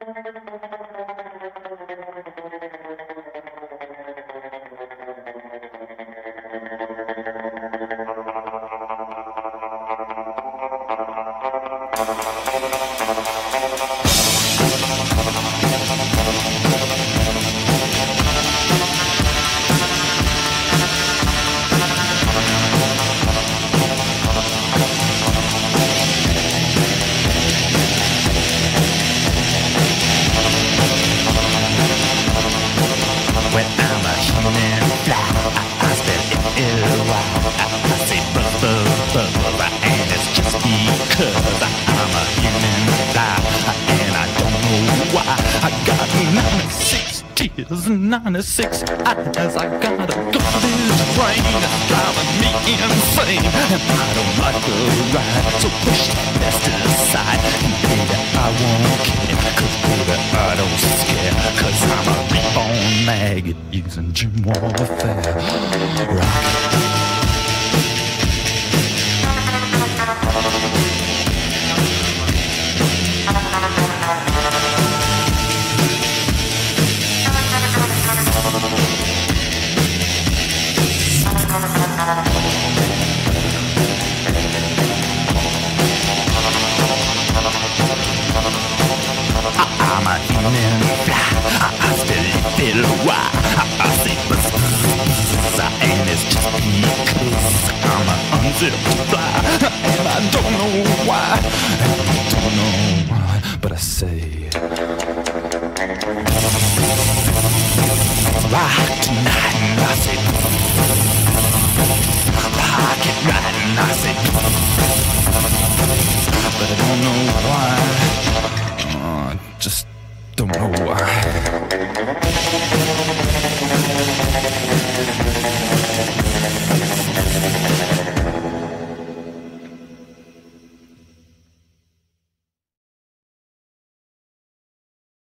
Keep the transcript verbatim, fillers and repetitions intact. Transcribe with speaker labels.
Speaker 1: ninety-six eyes, I gotta go this train, it's driving me insane, and I don't like the ride, so push that best aside, and baby, I won't care, cause baby, I don't scare, cause I'm a reborn maggot using gym warfare. Rock. I'm a human fly, I still feel why I say buzz, buzz, and it's just because I'm an unzipped fly, and I don't know why, and I don't know why, but I say